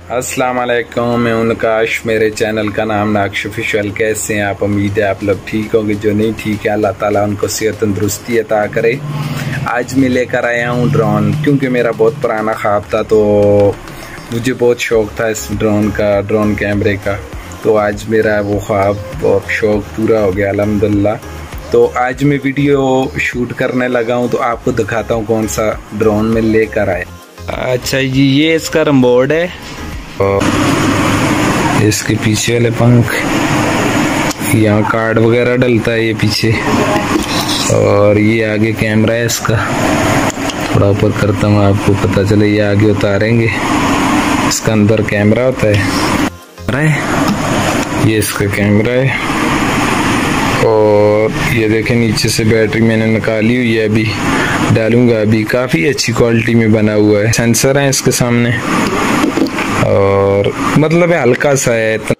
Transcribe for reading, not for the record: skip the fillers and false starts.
अस्सलाम वालेकुम, मैं हूं नकाश। मेरे चैनल का नाम नाक्श ऑफिशियल। कैसे हैं आप? उम्मीद है आप लोग ठीक होंगे। जो नहीं ठीक है अल्लाह ताला उनको सेहत तंदुरुस्ती अता करे। आज मैं लेकर आया हूं ड्रोन, क्योंकि मेरा बहुत पुराना ख्वाब था, तो मुझे बहुत शौक था इस ड्रोन कैमरे का। तो आज मेरा वो ख्वाब और शौक पूरा हो गया अल्हम्दुलिल्लाह। तो आज मैं वीडियो शूट करने लगा हूं, तो आपको दिखाता हूं कौन सा ड्रोन में लेकर आया। अच्छा जी, ये इसका रिमोट है और इसके पीछे वाले पंख, यहाँ कार्ड वगैरह डलता है ये पीछे, और ये आगे कैमरा है इसका। थोड़ा ऊपर करता हूँ आपको पता चले, ये आगे उतारेंगे, इसका अंदर कैमरा होता है। ये इसका कैमरा है और ये देखें नीचे से बैटरी मैंने निकाली हुई है, अभी डालूंगा। अभी काफ़ी अच्छी क्वालिटी में बना हुआ है। सेंसर है इसके सामने और मतलब है हल्का सा है।